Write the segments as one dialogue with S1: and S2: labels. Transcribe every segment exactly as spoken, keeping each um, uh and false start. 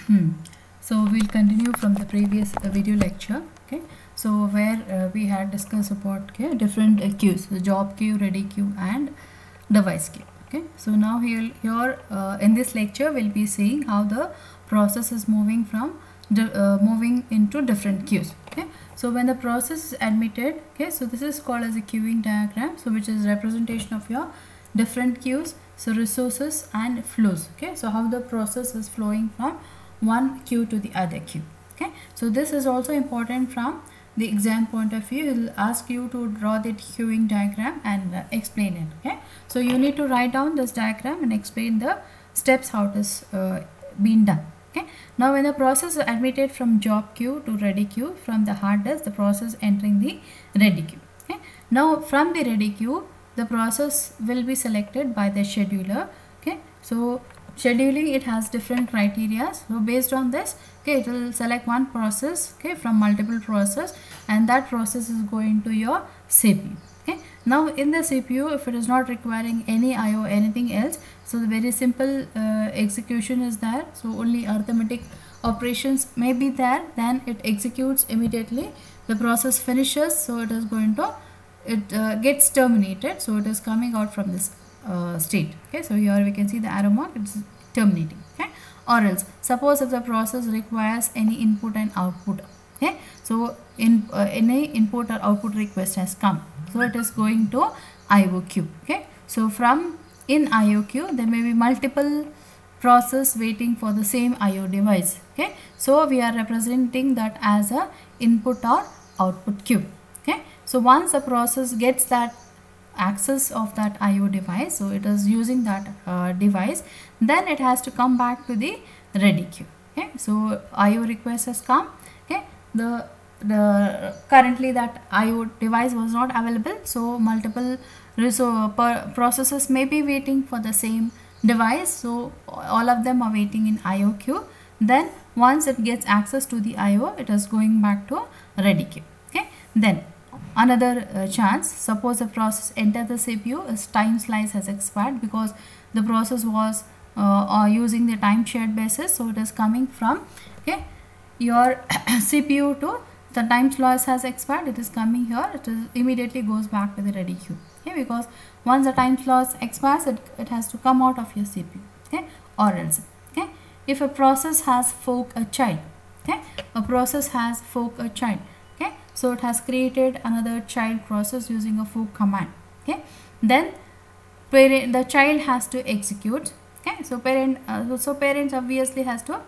S1: Hmm. So we'll continue from the previous uh, video lecture. Okay. So where uh, we had discussed about okay, different uh, queues, the job queue, ready queue, and device queue. Okay. So now here, here uh, in this lecture we'll be seeing how the process is moving from uh, moving into different queues. Okay. So when the process is admitted, okay, so this is called as a queuing diagram. So which is representation of your different queues, so resources and flows. Okay. So how the process is flowing from one queue to the other queue. Okay, so this is also important from the exam point of view. It will ask you to draw the queuing diagram and uh, explain it. Okay, so you need to write down this diagram and explain the steps how it is uh, being done. Okay, now when the process is admitted from job queue to ready queue, from the hard disk the process entering the ready queue. Okay, now from the ready queue the process will be selected by the scheduler. Okay, so scheduling, it has different criteria. So based on this, okay, it will select one process, okay, from multiple process, and that process is going to your C P U. Okay, now in the C P U, if it is not requiring any I O, anything else, so the very simple uh, execution is there. So only arithmetic operations may be there, then it executes immediately. The process finishes, so it is going to it uh, gets terminated, so it is coming out from this Uh, state. Okay, so here we can see the arrow mark, it's terminating. Okay, or else suppose if the process requires any input and output. Okay, so in uh, any input or output request has come, so it is going to I O queue. Okay, so from in I O queue there may be multiple process waiting for the same I O device. Okay, so we are representing that as a input or output queue. Okay, so once a process gets that access of that I O device, so it is using that uh, device, then it has to come back to the ready queue. Okay, so I O request has come. Okay, the the currently that I O device was not available, so multiple so per processes may be waiting for the same device, so all of them are waiting in I O queue. Then once it gets access to the I O, it is going back to ready queue. Okay, then another uh, chance, suppose the process enter the C P U, its time slice has expired because the process was uh, uh, using the time shared basis, so it is coming from okay your C P U to the time slice has expired, it is coming here, it is immediately goes back to the ready queue. Okay, because once the time slice expires, it, it has to come out of your C P U. Okay, or else okay, if a process has fork a child, okay, a process has fork a child, so it has created another child process using a fork command. Okay, then parent, the child has to execute. Okay, so parent uh, so parents obviously has to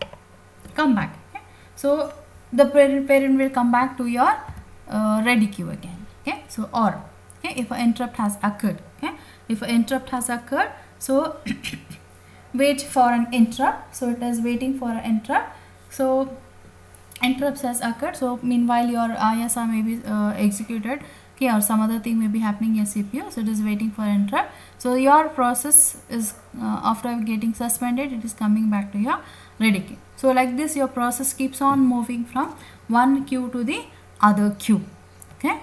S1: come back. Okay, so the parent parent will come back to your uh, ready queue again. Okay, so or okay, if an interrupt has occurred. Okay, if an interrupt has occurred, so wait for an interrupt, so it is waiting for an interrupt. So interrupts has occurred, so meanwhile your I S R may be uh, executed, okay, or some other thing may be happening in your C P U, so it is waiting for interrupt. So your process is uh, after getting suspended, it is coming back to your ready queue. So like this your process keeps on moving from one queue to the other queue. Okay,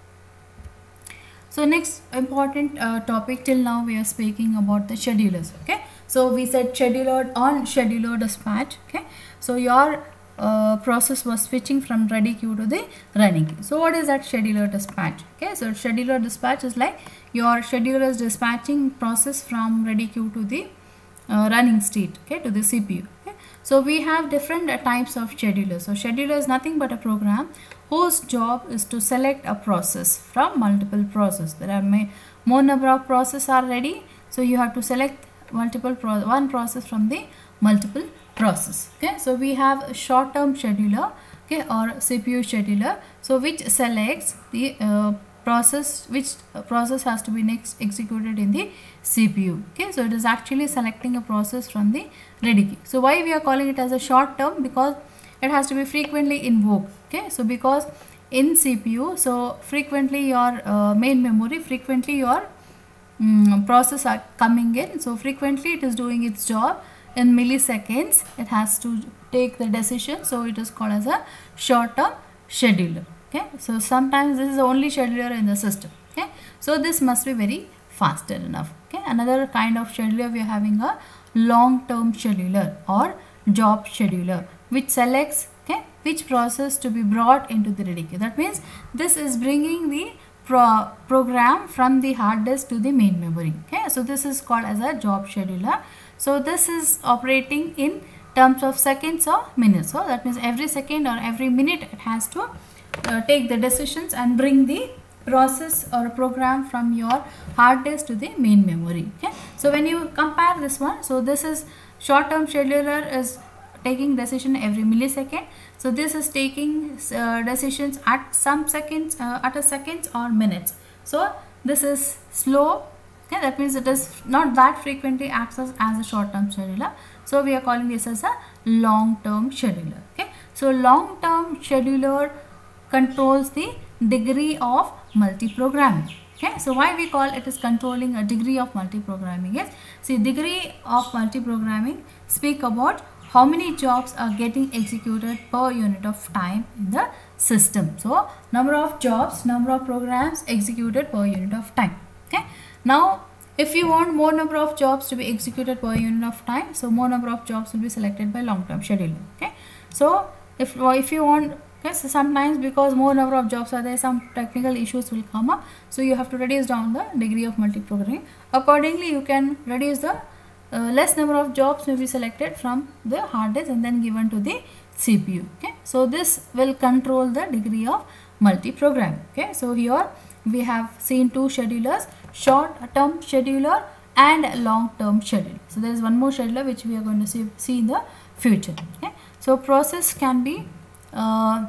S1: so next important uh, topic till now we are speaking about the schedulers. Okay, so we said scheduler on scheduler dispatch. Okay, so your Uh, process was switching from ready queue to the running queue. So what is that scheduler dispatch? Okay, so scheduler dispatch is like your scheduler is dispatching process from ready queue to the uh, running state, okay, to the C P U. Okay, so we have different uh, types of schedulers. So scheduler is nothing but a program whose job is to select a process from multiple process. There are may, more number of process are ready, so you have to select multiple pro one process from the multiple process. Okay, so we have a short term scheduler, okay, or C P U scheduler, so which selects the uh, process which uh, process has to be next executed in the C P U. Okay, so it is actually selecting a process from the ready queue. So why we are calling it as a short term? Because it has to be frequently invoked. Okay, so because in C P U, so frequently your uh, main memory, frequently your um, process are coming in, so frequently it is doing its job in milliseconds, it has to take the decision, so it is called as a short term scheduler. Okay, so sometimes this is the only scheduler in the system. Okay, so this must be very faster enough. Okay, another kind of scheduler we are having a long term scheduler or job scheduler, which selects okay which process to be brought into the ready queue. That means this is bringing the pro program from the hard disk to the main memory. Okay, so this is called as a job scheduler. So this is operating in terms of seconds or minutes. So that means every second or every minute it has to uh, take the decisions and bring the process or program from your hard disk to the main memory. Okay, so when you compare this one, so this is short term scheduler is taking decision every millisecond. So this is taking uh, decisions at some seconds, uh, at a seconds or minutes. So this is slow. Okay, that means it is not that frequently accessed as a short term scheduler. So we are calling this as a long term scheduler. Okay, so long term scheduler controls the degree of multi-programming. Okay, so why we call it is controlling a degree of multi-programming is, see, degree of multi-programming speak about how many jobs are getting executed per unit of time in the system. So number of jobs, number of programs executed per unit of time. Okay, now if you want more number of jobs to be executed per unit of time, so more number of jobs will be selected by long-term scheduler. Okay, so if if you want, okay, so sometimes because more number of jobs are there, some technical issues will come up, so you have to reduce down the degree of multi-programming. Accordingly, you can reduce the uh, less number of jobs may be selected from the hard disk and then given to the C P U. Okay, so this will control the degree of multi-programming. Okay, so here we have seen two schedulers, short-term scheduler and long-term scheduler. So there is one more scheduler which we are going to see, see in the future. Okay, so process can be uh,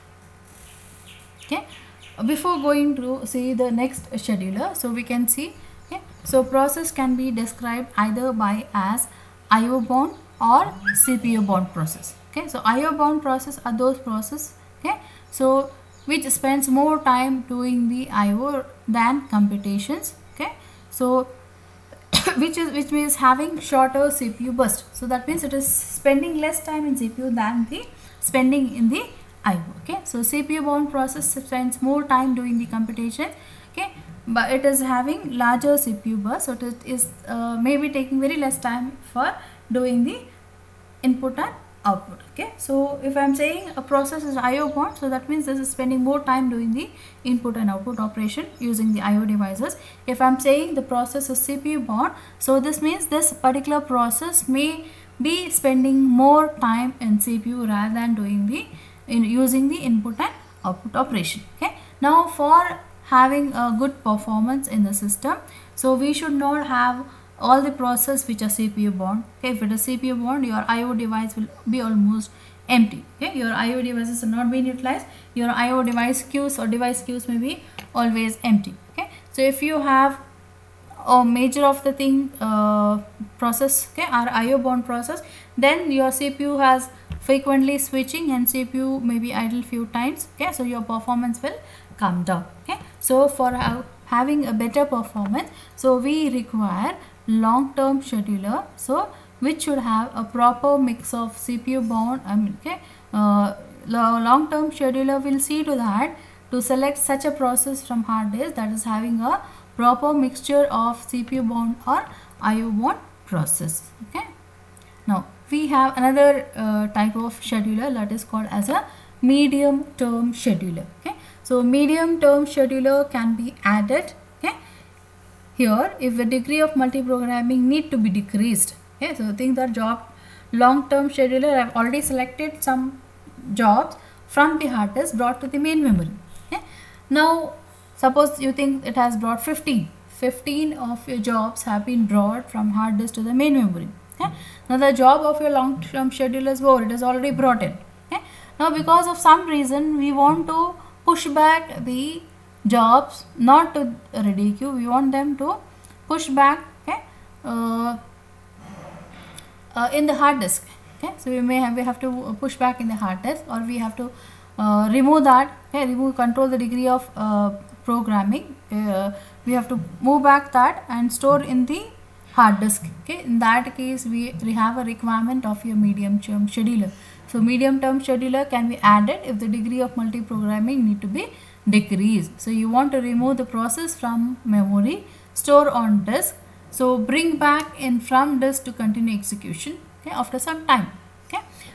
S1: okay, before going to see the next scheduler, so we can see, okay, so process can be described either by as I O bound or C P U bound process. Okay, so I O bound process are those process, okay, so which spends more time doing the I O than computations. Okay, so which is which means having shorter C P U burst. So that means it is spending less time in C P U than the spending in the I O. Okay, so C P U bound process spends more time doing the computation. Okay, but it is having larger C P U burst, so it is uh, maybe taking very less time for doing the input and output. Okay, so if I am saying a process is I O bound, so that means this is spending more time doing the input and output operation using the I O devices. If I am saying the process is C P U bound, so this means this particular process may be spending more time in C P U rather than doing the in using the input and output operation. Okay, now for having a good performance in the system, so we should not have all the process which are C P U bound. Okay, if it is C P U bound, your I O device will be almost empty. Okay, your I O devices are not being utilized, your I O device queues or device queues may be always empty. Okay, so if you have a major of the thing uh, process, okay, or I O bound process, then your C P U has frequently switching and C P U may be idle few times. Okay, so your performance will come down. Okay, so for ha having a better performance, so we require long-term scheduler, so which should have a proper mix of C P U bound. I mean, okay, uh, long-term scheduler will see to that to select such a process from hard disk that is having a proper mixture of C P U bound or I O bound process. Okay, now we have another uh, type of scheduler that is called as a medium term scheduler. Okay, so medium term scheduler can be added. Okay, here if the degree of multi-programming need to be decreased. Okay, so think that job long term scheduler, I have already selected some jobs from the hard disk brought to the main memory. Okay, now suppose you think it has brought fifteen fifteen of your jobs have been brought from hard disk to the main memory. Okay, now the job of your long term scheduler is over, it is already brought in. Okay, now because of some reason we want to push back the jobs not to ready queue, we want them to push back, okay, uh, uh, in the hard disk. Okay, so we may have we have to push back in the hard disk, or we have to uh, remove that. Okay, remove control the degree of uh, programming. Uh, we have to move back that and store in the hard disk. Okay, in that case we, we have a requirement of your medium term scheduler. So medium term scheduler can be added if the degree of multi-programming need to be decreased. So you want to remove the process from memory, store on disk, so bring back in from disk to continue execution, okay, after some time.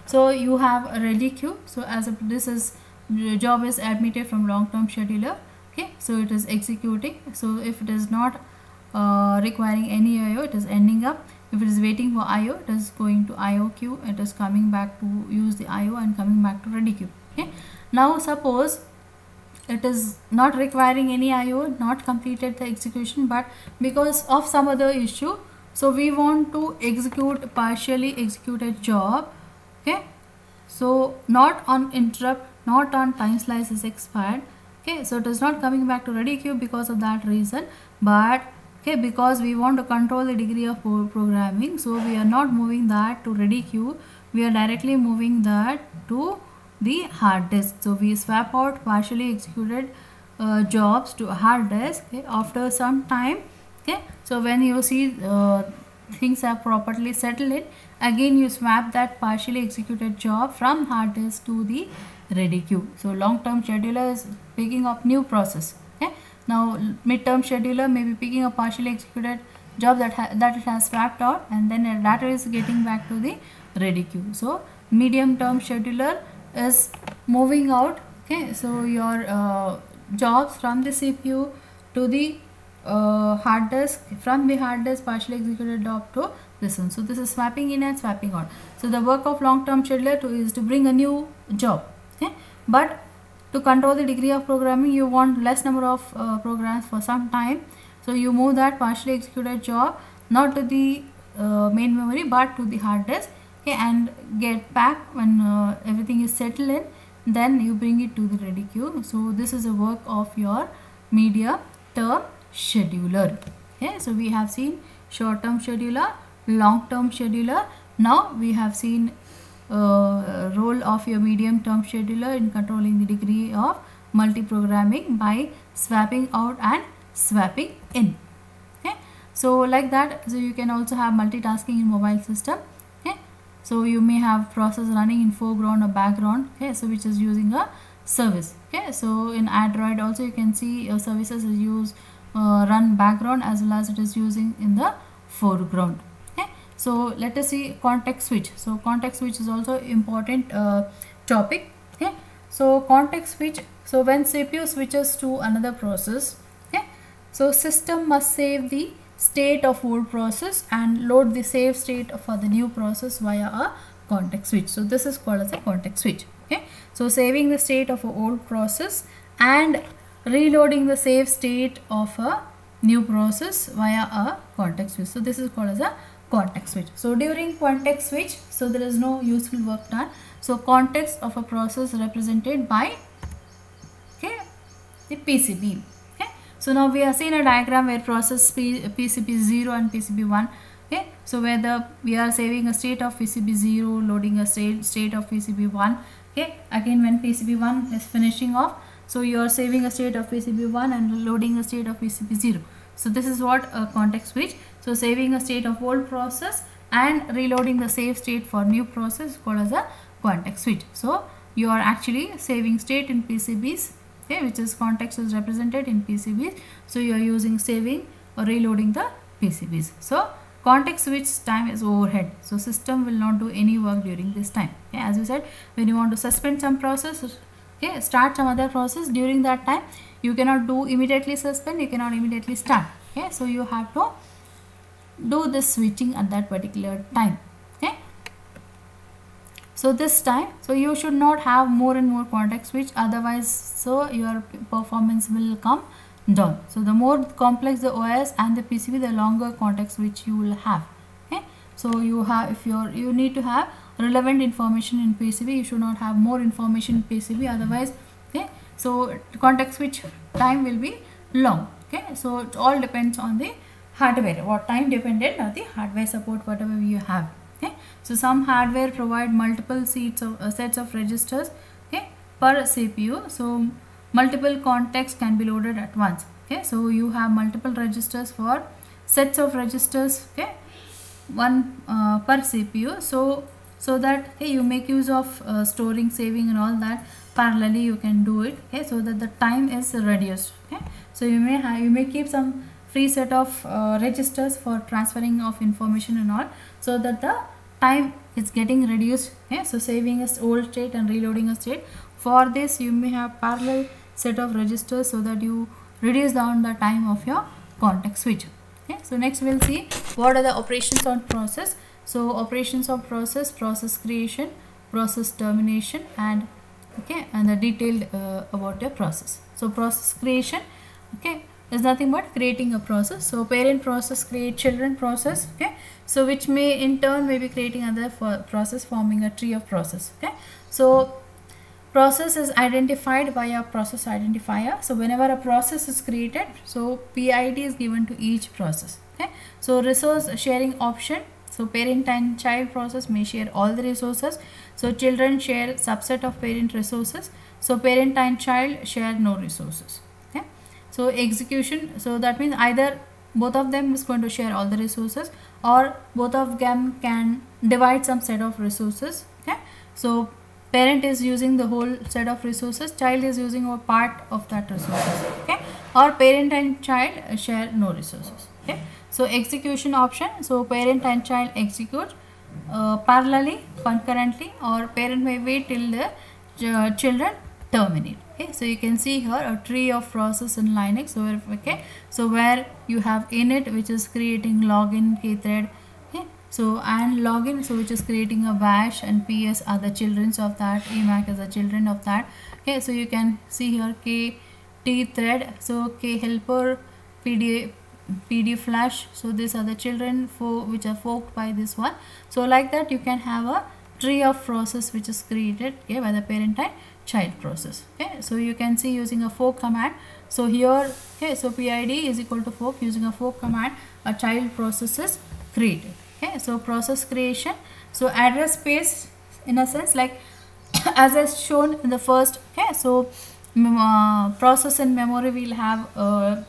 S1: So you have a ready queue. So as a, this is job is admitted from long-term scheduler. Okay, so it is executing. So if it is not uh, requiring any I O, it is ending up. If it is waiting for I O, it is going to I O queue. It is coming back to use the I O and coming back to ready queue. Okay. Now suppose it is not requiring any I O, not completed the execution, but because of some other issue, so we want to execute partially executed job. Okay. So not on interrupt, not on time slice is expired. Okay. So it is not coming back to ready queue because of that reason, but okay, because we want to control the degree of programming, so we are not moving that to ready queue, we are directly moving that to the hard disk. So we swap out partially executed uh, jobs to hard disk. Okay, after some time. Okay, so when you see uh, things are properly settled in, again you swap that partially executed job from hard disk to the ready queue. So long term scheduler is picking up new process. Okay. Now mid-term scheduler may be picking a partially executed job that that it has swapped out, and then that is getting back to the ready queue. So medium-term scheduler is moving out. Okay, so your uh, jobs from the C P U to the uh, hard disk, from the hard disk partially executed job to this one. So this is swapping in and swapping out. So the work of long-term scheduler to is to bring a new job. Okay, but to control the degree of programming, you want less number of uh, programs for some time. So you move that partially executed job not to the uh, main memory but to the hard disk. Okay, and get back when uh, everything is settled in, then you bring it to the ready queue. So this is a work of your media term scheduler. Okay, so we have seen short term scheduler, long term scheduler. Now we have seen Uh, role of your medium term scheduler in controlling the degree of multi-programming by swapping out and swapping in. Okay, so like that, so you can also have multitasking in mobile system. Okay, so you may have process running in foreground or background. Okay, so which is using a service. Okay, so in Android also you can see uh, services is used uh, run background as well as it is using in the foreground. So let us see context switch. So context switch is also important uh, topic. Okay, so context switch, so when C P U switches to another process, okay, so system must save the state of old process and load the save state for the new process via a context switch. So this is called as a context switch. Okay, so saving the state of an old process and reloading the save state of a new process via a context switch. So this is called as a context switch. So during context switch, so there is no useful work done. So context of a process represented by, okay, the P C B. Okay, so now we have seen a diagram where process P, PCB zero and P C B one. Okay, so where the we are saving a state of P C B zero, loading a state state of P C B one. Okay, again when P C B one is finishing off, so you are saving a state of P C B one and loading a state of P C B zero. So this is what a context switch. So saving a state of old process and reloading the save state for new process called as a context switch. So you are actually saving state in P C Bs, okay, which is context is represented in P C Bs. So you are using saving or reloading the P C Bs. So context switch time is overhead. So system will not do any work during this time. Okay, as we said, when you want to suspend some process, okay, start some other process, during that time you cannot do immediately suspend, you cannot immediately start. Okay, so you have to do this switching at that particular time. Okay, so this time, so you should not have more and more context switch, otherwise so your performance will come down. So the more complex the O S and the P C B, the longer context switch you will have. Okay, so you have, if you're you need to have relevant information in P C B, you should not have more information in P C B, otherwise, okay, so context switch time will be long. Okay, so it all depends on the hardware, what time dependent on the hardware support whatever you have. Okay, so some hardware provide multiple seats of uh, sets of registers, okay, per C P U, so multiple contexts can be loaded at once. Okay, so you have multiple registers for sets of registers, okay, one uh, per C P U, so so that, okay, you make use of uh, storing, saving and all that parallelly you can do it. Okay, so that the time is reduced. Okay, so you may have you may keep some free set of uh, registers for transferring of information and all, so that the time is getting reduced. Okay, so saving a old state and reloading a state. For this you may have parallel set of registers so that you reduce down the time of your context switch. Okay, so next we'll see what are the operations on process. So operations of process, process creation, process termination, and okay, and the detailed uh, about your process. So process creation, okay, is nothing but creating a process. So parent process create children process, okay, so which may in turn may be creating another for process, forming a tree of process. Okay, so process is identified by a process identifier. So whenever a process is created, so P I D is given to each process. Okay, so resource sharing option. So parent and child process may share all the resources. So children share subset of parent resources. So parent and child share no resources. Okay, so execution, so that means either both of them is going to share all the resources, or both of them can divide some set of resources. Okay, so parent is using the whole set of resources, child is using a part of that resources. Okay, or parent and child share no resources. Okay, so execution option, so parent and child execute uh, parallelly, concurrently, or parent may wait till the uh, children terminate. Okay, so you can see here a tree of process in Linux. So where, okay, so where you have init, which is creating login, kthread, okay, so and login, so which is creating a bash, and ps are the childrens of that, emac is the children of that. Okay, so you can see here k t thread, so k helper, pd pd flash, so these are the children for which are forked by this one. So like that you can have a tree of process which is created, okay, by the parent and child process. Okay, so you can see using a fork command. So here, okay, so pid is equal to fork. Using a fork command, a child process is created. Okay, so process creation, so address space in a sense, like as I shown in the first. Okay, so uh, process in memory will have uh,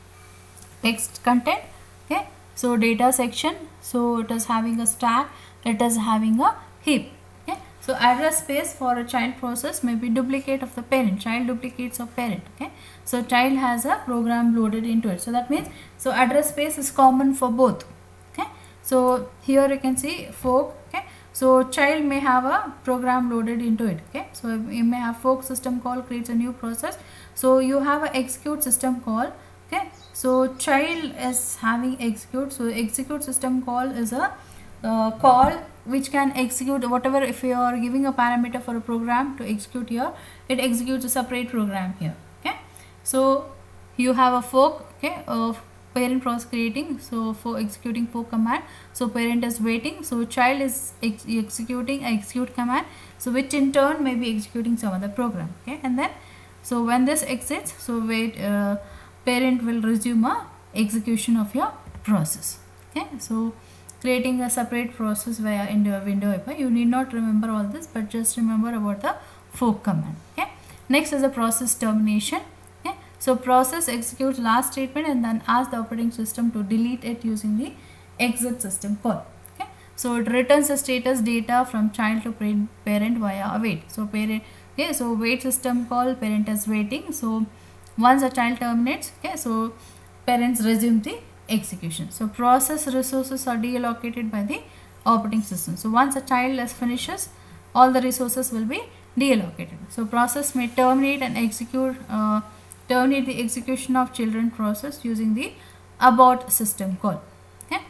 S1: text content. Okay, so data section, so it is having a stack, it is having a heap. Okay, so address space for a child process may be duplicate of the parent, child duplicates of parent. Okay, so child has a program loaded into it, so that means so address space is common for both. Okay, so here you can see fork. Okay, so child may have a program loaded into it. Okay, so you may have fork system call creates a new process, so you have a execute system call. Okay, so child is having execute, so execute system call is a uh, call which can execute whatever. If you are giving a parameter for a program to execute here, it executes a separate program here. Okay, so you have a fork, okay, of parent process creating, so for executing fork command, so parent is waiting, so child is ex executing execute command, so which in turn may be executing some other program. Okay, and then so when this exits, so wait uh, parent will resume a execution of your process. Okay, so creating a separate process via into a window A P I. You need not remember all this, but just remember about the fork command. Okay, next is the process termination. Okay, so process executes last statement and then asks the operating system to delete it using the exit system call. Okay, so it returns the status data from child to parent via await. So parent, okay, so wait system call, parent is waiting. So once the child terminates, okay, so parents resume the execution. So process resources are deallocated by the operating system. So once a child is finishes, all the resources will be deallocated. So process may terminate and execute uh, terminate the execution of children process using the abort system call. Okay,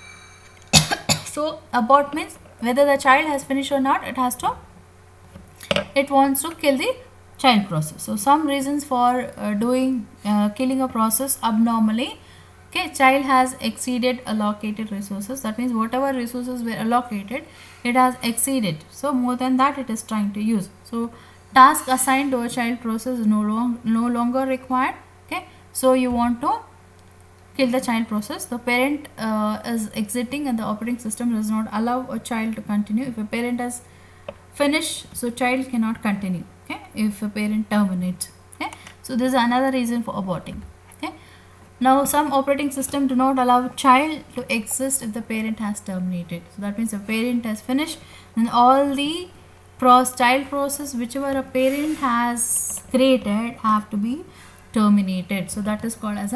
S1: so abort means whether the child has finished or not, it has to it wants to kill the child process. So some reasons for uh, doing uh, killing a process abnormally. Okay, child has exceeded allocated resources, that means whatever resources were allocated, it has exceeded, so more than that it is trying to use. So task assigned to a child process is no, long, no longer required. Okay, so you want to kill the child process. The parent uh, is exiting and the operating system does not allow a child to continue. If a parent has finished, so child cannot continue. Okay, if a parent terminates. Okay, so this is another reason for aborting. Okay, now some operating system do not allow child to exist if the parent has terminated. So that means the parent has finished and all the pros child process whichever a parent has created have to be terminated. So that is called as a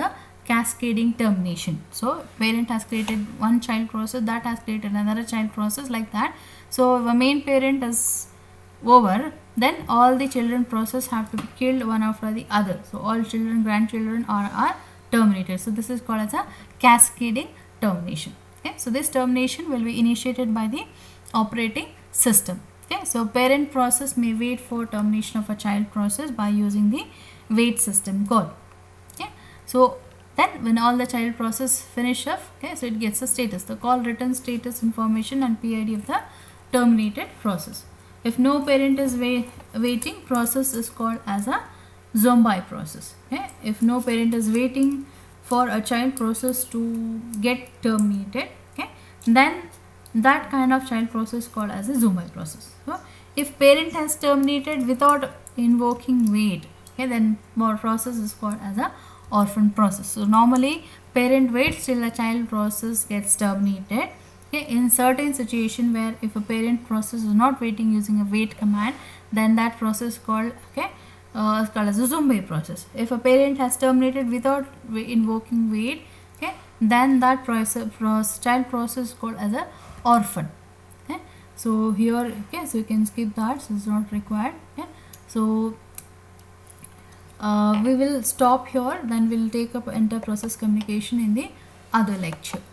S1: cascading termination. So parent has created one child process, that has created another child process, like that. So if a main parent is over, then all the children process have to be killed one after the other. So all children, grandchildren are, are terminated. So this is called as a cascading termination. Okay, so this termination will be initiated by the operating system. Okay, so parent process may wait for termination of a child process by using the wait system call. Okay, so then when all the child process finish off, okay, so it gets a status. The call returns status information and P I D of the terminated process. If no parent is wait, waiting, process is called as a zombie process. Okay, if no parent is waiting for a child process to get terminated, okay, then that kind of child process called as a zombie process. So if parent has terminated without invoking wait, okay, then more process is called as a orphan process. So normally parent waits till the child process gets terminated. Okay, in certain situation where if a parent process is not waiting using a wait command, then that process called, okay, uh, is called as a zombie process. If a parent has terminated without invoking wait, okay, then that process, process child process is called as a orphan. Okay, so here, okay, so you can skip that, so it's not required. Okay, so uh, we will stop here, then we'll take up inter process communication in the other lecture.